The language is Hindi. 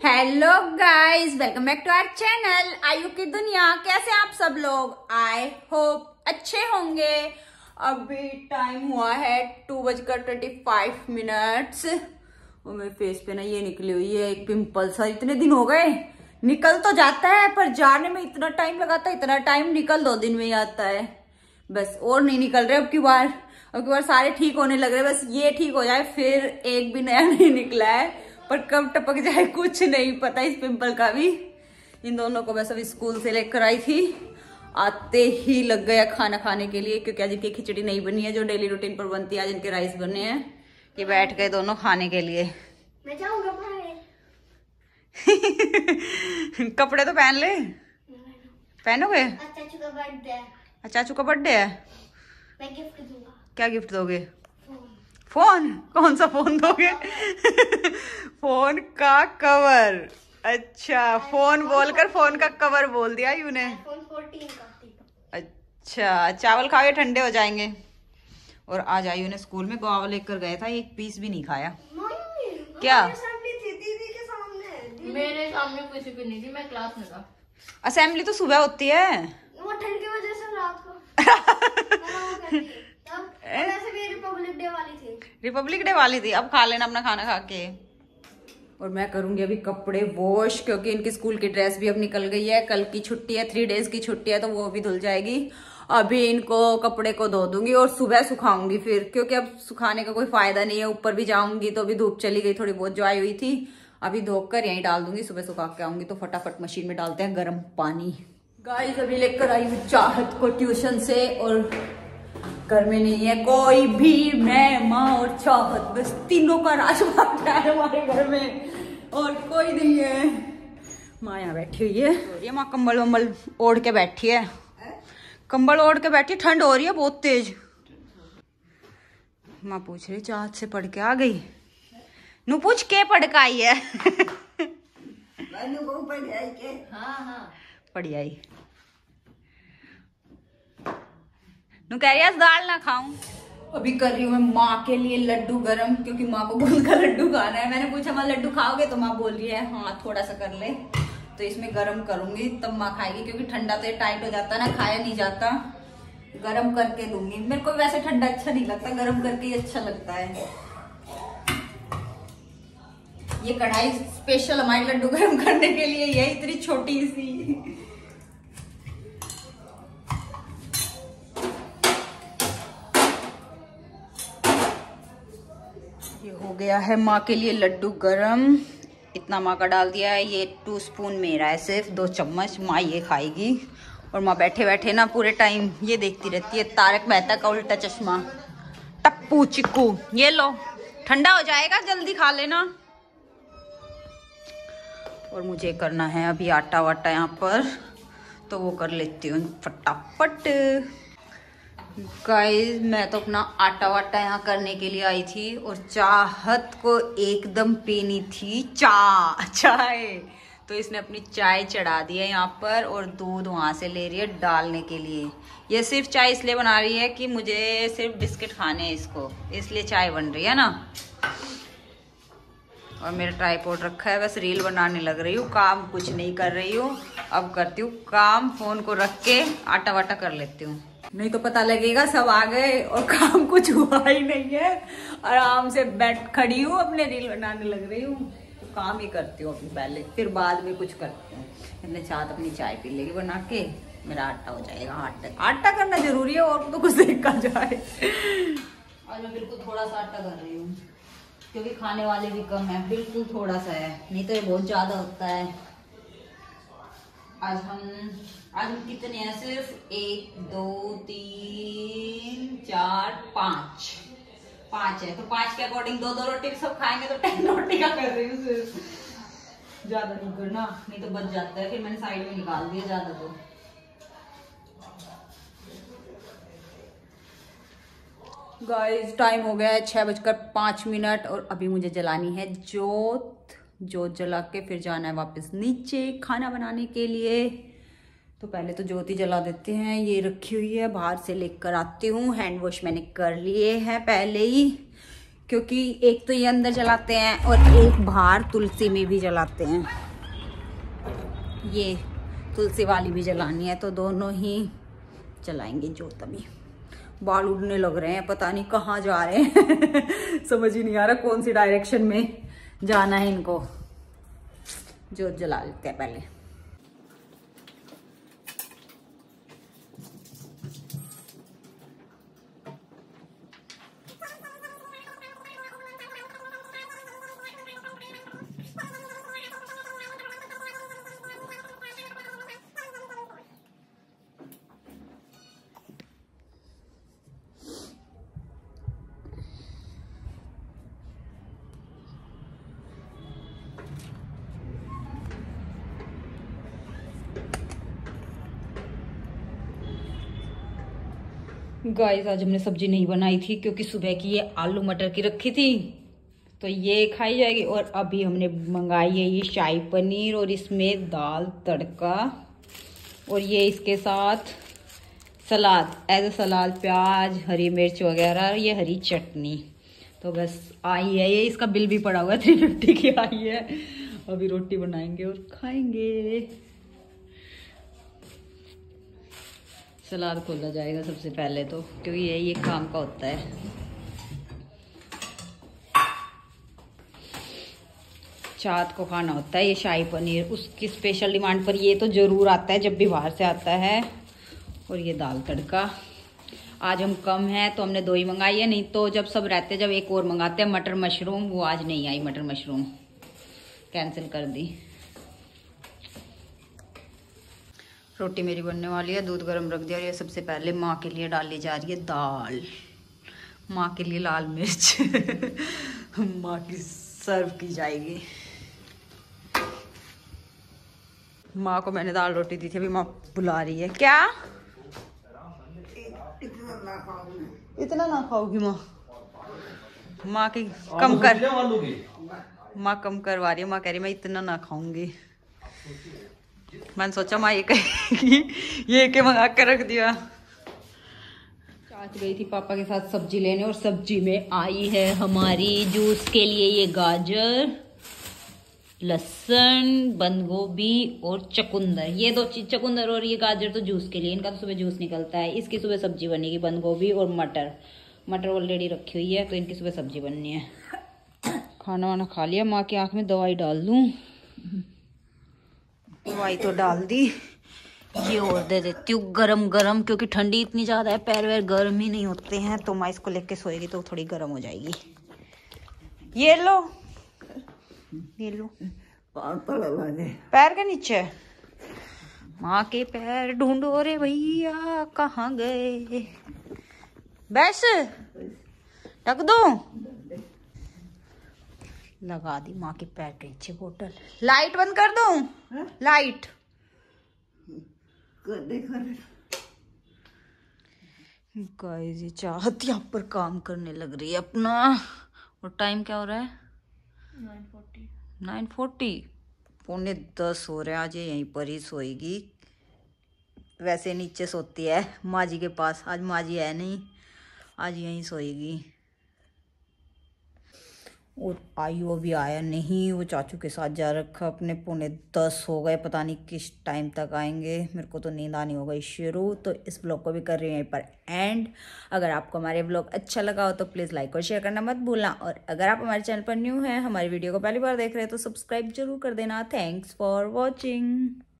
Hello guys, welcome back to our channel आयु की दुनिया। कैसे आप सब लोग? आई होप अच्छे होंगे। अभी टाइम हुआ है 2:25 और मेरे फेस पे ना ये निकली हुई है एक पिंपल सा। इतने दिन हो गए, निकल तो जाता है पर जाने में इतना टाइम लगाता है, इतना टाइम निकल 2 दिन में ही आता है बस। और नहीं निकल रहे अब की बार सारे ठीक होने लग रहे, बस ये ठीक हो जाए फिर एक भी नया नहीं निकला है। पर कब टपक जाए कुछ नहीं पता इस पिंपल का भी। इन दोनों को मैं सब स्कूल से लेकर आई थी, आते ही लग गया खाना खाने के लिए, क्योंकि आज इनकी खिचड़ी नहीं बनी है जो डेली रूटीन पर बनती है। आज इनके राइस बने हैं, ये बैठ गए दोनों खाने के लिए। मैं जाऊंगा कपड़े तो पहन ले। पहनोगे? चाचू का बर्थडे है। चाचू का बर्थडे है, मैं गिफ्ट दूंगा। क्या गिफ्ट दोगे? फोन। कौन सा फोन दोगे? फोन का कवर। अच्छा, फोन बोलकर फोन का कवर बोल दिया यूने। iPhone 14 का। अच्छा, चावल खाओगे ठंडे हो जाएंगे। और आज आयु ने स्कूल में गुआवा लेकर गया था, एक पीस भी नहीं खाया। क्या? मेरे सामने किसी की नहीं थी, मैं क्लास में था। असेंबली तो सुबह होती है, वो ठंड की वजह से रात को। वैसे भी रिपब्लिक डे वाली थी। रिपब्लिक डे वाली थी। अब खा लेना अपना खाना खा के। और मैं करूंगी अभी कपड़े वॉश, क्योंकि इनकी स्कूल की ड्रेस भी अब निकल गई है। कल की छुट्टी है, 3 डेज की छुट्टी है, तो वो भी धुल जाएगी। अभी इनको कपड़े को धो दूंगी और सुबह सुखाऊंगी फिर, क्योंकि अब सुखाने का कोई फायदा नहीं है। ऊपर भी जाऊंगी तो अभी धूप चली गई थोड़ी बहुत जो आई हुई थी। अभी धोकर यहीं डाल दूंगी, सुबह सुखा के आऊंगी तो फटाफट मशीन में डालते हैं गर्म पानी। गाइस अभी लेकर आई हूँ चाहत को ट्यूशन से, और घर में नहीं है कोई भी, मैं, माँ और चाहत, बस तीनों का राजपाट है हमारे घर में, और कोई नहीं है। माँ यहाँ बैठी हुई है, ये माँ कंबल वम्बल ओढ़ के बैठी है, कंबल ओढ़ के बैठी, ठंड हो रही है बहुत तेज। माँ पूछ रही चाहत से पढ़ के आ गई? नू पूछ के पढ़ के आई है? हाँ पढ़ी आई। नू कह रही है दाल ना खाऊं। अभी कर रही हूँ मैं माँ के लिए लड्डू गरम, क्योंकि माँ को गोंद का लड्डू खाना है। मैंने पूछा माँ लड्डू खाओगे, तो माँ बोल रही है हाँ थोड़ा सा कर ले। तो इसमें गरम करूंगी तब माँ खाएगी, क्योंकि ठंडा तो ये टाइट हो जाता है ना, खाया नहीं जाता। गरम करके दूंगी। मेरे को वैसे ठंडा अच्छा नहीं लगता, गरम करके ही अच्छा लगता है। ये कढ़ाई स्पेशल हमारे लड्डू गरम करने के लिए है, इतनी छोटी सी। ये हो गया है माँ के लिए लड्डू गरम। इतना माँ का डाल दिया है, ये 2 स्पून मेरा है, सिर्फ 2 चम्मच माँ ये खाएगी। और माँ बैठे बैठे ना पूरे टाइम ये देखती रहती है तारक मेहता का उल्टा चश्मा। टप्पू चिक्कू, ये लो ठंडा हो जाएगा, जल्दी खा लेना। और मुझे करना है अभी आटा वाटा यहाँ पर, तो वो कर लेती हूँ फटाफट। गाइस मैं तो अपना आटा वाटा यहाँ करने के लिए आई थी, और चाहत को एकदम पीनी थी चाय, तो इसने अपनी चाय चढ़ा दी है यहाँ पर, और दूध वहाँ से ले रही है डालने के लिए। ये सिर्फ चाय इसलिए बना रही है कि मुझे सिर्फ बिस्किट खाने हैं इसको, इसलिए चाय बन रही है ना। और मेरा ट्राइपॉड रखा है, बस रील बनाने लग रही हूँ, काम कुछ नहीं कर रही हूँ। अब करती हूँ काम, फोन को रख के आटा वाटा कर लेती हूँ, नहीं तो पता लगेगा सब आ गए और काम कुछ हुआ ही नहीं है। आराम से बैठ खड़ी हूँ, अपने रील बनाने लग रही हूँ, तो काम ही करती हूँ अभी पहले, फिर बाद में कुछ करती हूँ। इतने चाहत अपनी चाय पी लेगी बना के, मेरा आटा हो जाएगा। आटा करना जरूरी है, और तो कुछ देखा जाए। आज मैं बिल्कुल थोड़ा सा आटा कर रही हूँ, क्योंकि खाने वाले भी कम है, बिल्कुल थोड़ा सा है, नहीं तो ये बहुत ज्यादा होता है। आज हम कितने हैं? सिर्फ 1 2 3 4 5 है, तो 5 के अकॉर्डिंग 2 रोटी सब खाएंगे, तो 10 रोटी का कर रही हूँ सिर्फ, ज्यादा नहीं करना, नहीं तो बच जाता है, फिर मैंने साइड में निकाल दिया ज्यादा। तो गाइस टाइम हो गया है 6:05, और अभी मुझे जलानी है जोत जला के फिर जाना है वापस नीचे खाना बनाने के लिए। तो पहले तो जोत ही जला देते हैं। ये रखी हुई है, बाहर से लेकर आती हूँ। हैंड वॉश मैंने कर लिए हैं पहले ही, क्योंकि एक तो ये अंदर जलाते हैं और एक बाहर तुलसी में भी जलाते हैं। ये तुलसी वाली भी जलानी है, तो दोनों ही जलाएंगे जोत। अभी बाल उड़ने लग रहे हैं, पता नहीं कहाँ जा रहे हैं समझ ही नहीं आ रहा कौन सी डायरेक्शन में जाना है इनको। जोत जला लेते हैं पहले। गाइस आज हमने सब्जी नहीं बनाई थी क्योंकि सुबह की ये आलू मटर की रखी थी, तो ये खाई जाएगी। और अभी हमने मंगाई है ये शाही पनीर और इसमें दाल तड़का, और ये इसके साथ सलाद, एज ए सलाद प्याज हरी मिर्च वगैरह, ये हरी चटनी। तो बस आई है ये, इसका बिल भी पड़ा हुआ है 350 की आई है। अभी रोटी बनाएंगे और खाएंगे। सलाद खोला जाएगा सबसे पहले तो, क्योंकि ये काम का होता है। चाट को खाना होता है ये शाही पनीर, उसकी स्पेशल डिमांड पर ये तो जरूर आता है जब भी बाहर से आता है। और ये दाल तड़का। आज हम कम हैं तो हमने 2 ही मंगाई है, नहीं तो जब सब रहते जब एक और मंगाते हैं मटर मशरूम, वो आज नहीं आई मटर मशरूम, कैंसिल कर दी। रोटी मेरी बनने वाली है, दूध गर्म रख दिया। और ये सबसे पहले माँ के लिए डाली जा रही है दाल, माँ के लिए लाल मिर्च माँ की सर्व की जाएगी। माँ को मैंने दाल रोटी दी थी, अभी माँ बुला रही है। क्या इतना ना खाओगी माँ? माँ की कम कर, माँ कम करवा रही है। माँ कह रही मैं इतना ना खाऊंगी। मैंने सोचा माँ ये कहेगी ये के मंगा कर रख दिया। चाच गई थी पापा के साथ सब्जी लेने, और सब्जी में आई है हमारी जूस के लिए ये गाजर, लहसुन, बंद गोभी और चकुंदर। ये 2 चीज, चकुंदर और ये गाजर तो जूस के लिए, इनका तो सुबह जूस निकलता है। इसकी सुबह सब्जी बनेगी, बंद गोभी और मटर। मटर ऑलरेडी रखी हुई है तो इनकी सुबह सब्जी बननी है। खाना वाना खा लिया। माँ की आंख में दवाई डाल दूं, दवाई तो डाल दी। ये और दे देती हूँ गरम गरम, क्योंकि ठंडी इतनी ज्यादा है, पैर वैर गर्म ही नहीं होते हैं। तो माँ इसको लेके सोएगी तो थोड़ी गर्म हो जाएगी। ये लो, ये लो, पैर के नीचे माँ के पैर ढूंढो रे भैया, कहाँ गए? बस ढक दो, लगा दी माँ के पैर के नीचे बोतल। लाइट बंद कर दूं? लाइट गाइस ये चाहत यहाँ पर काम करने लग रही है अपना। और टाइम क्या हो रहा है? 9:40, 9:45 हो रहे हैं। आज ये यहीं पर ही सोएगी। वैसे नीचे सोती है माँ जी के पास, आज माँ जी है नहीं, आज यहीं सोएगी। और आयु भी आया नहीं, वो चाचू के साथ जा रखा अपने। 9:45 हो गए, पता नहीं किस टाइम तक आएंगे। मेरे को तो नींद आनी हो गई शुरू। तो इस ब्लॉग को भी कर रही हूँ यहीं पर एंड। अगर आपको हमारे ब्लॉग अच्छा लगा हो तो प्लीज़ लाइक और शेयर करना मत भूलना। और अगर आप हमारे चैनल पर न्यू हैं, हमारी वीडियो को पहली बार देख रहे हैं, तो सब्सक्राइब जरूर कर देना। Thanks for watching.